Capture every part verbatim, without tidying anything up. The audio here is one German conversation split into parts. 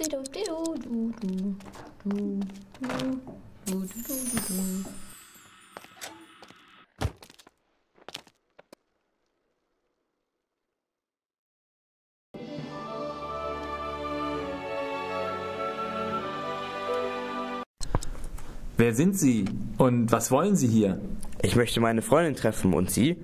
Wer sind Sie und was wollen Sie hier? Ich möchte meine Freundin treffen. Und Sie?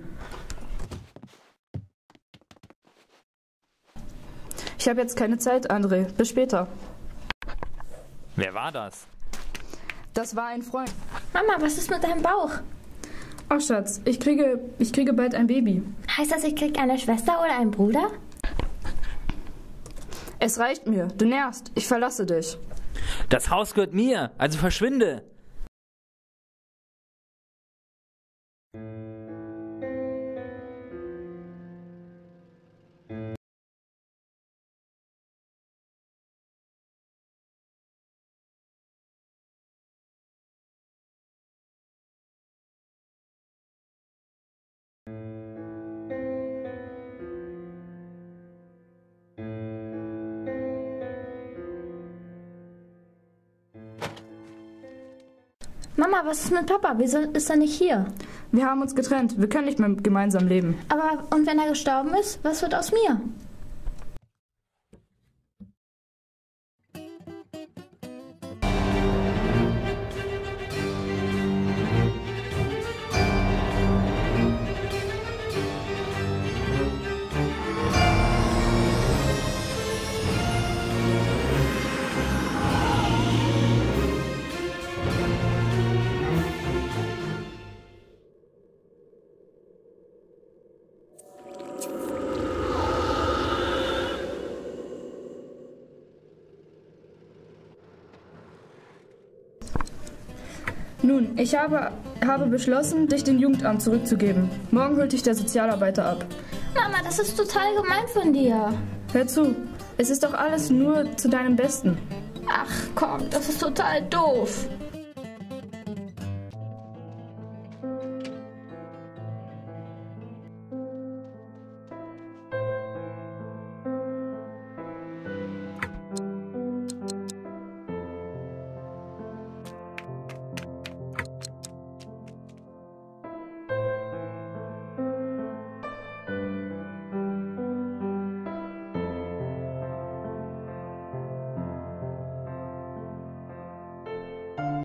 Ich habe jetzt keine Zeit, André. Bis später. Wer war das? Das war ein Freund. Mama, was ist mit deinem Bauch? Ach Schatz, ich kriege, ich kriege bald ein Baby. Heißt das, ich krieg eine Schwester oder einen Bruder? Es reicht mir. Du nervst. Ich verlasse dich. Das Haus gehört mir, also verschwinde. Mama, was ist mit Papa? Wieso ist er nicht hier? Wir haben uns getrennt. Wir können nicht mehr gemeinsam leben. Aber, und wenn er gestorben ist, was wird aus mir? Nun, ich habe, habe beschlossen, dich dem Jugendamt zurückzugeben. Morgen holt dich der Sozialarbeiter ab. Mama, das ist total gemein von dir. Hör zu, es ist doch alles nur zu deinem Besten. Ach komm, das ist total doof.